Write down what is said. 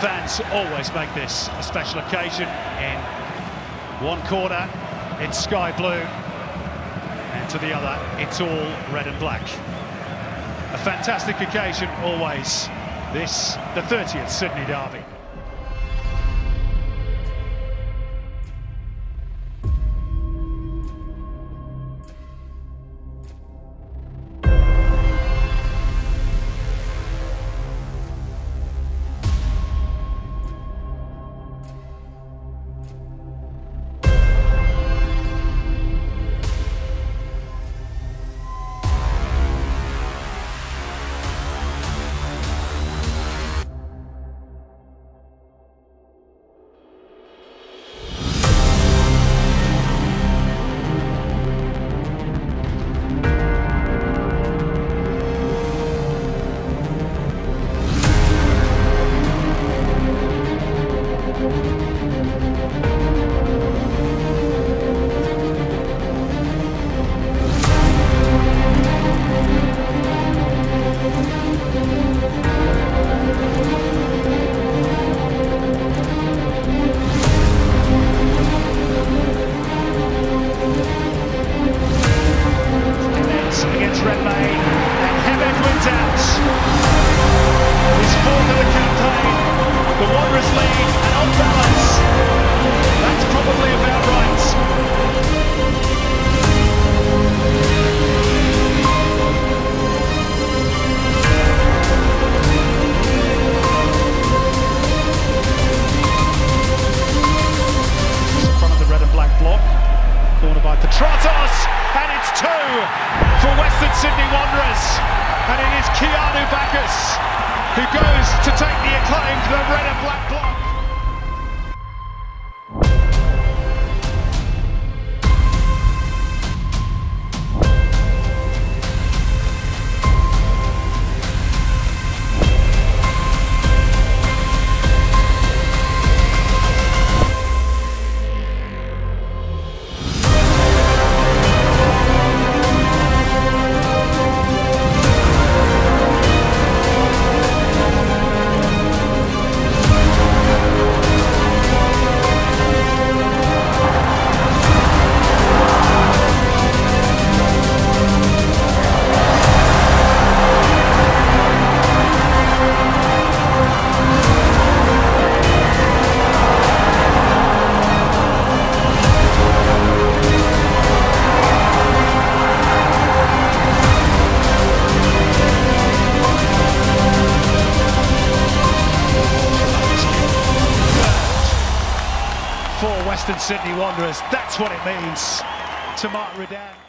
fans always make this a special occasion. In one corner, it's sky blue, and to the other, it's all red and black. A fantastic occasion always, this, the 30th Sydney Derby. Petratos, and it's 2 for Western Sydney Wanderers, and it is Keanu Bacchus who goes to take the acclaim to the red and black block. For Western Sydney Wanderers, that's what it means to Mark Rudan.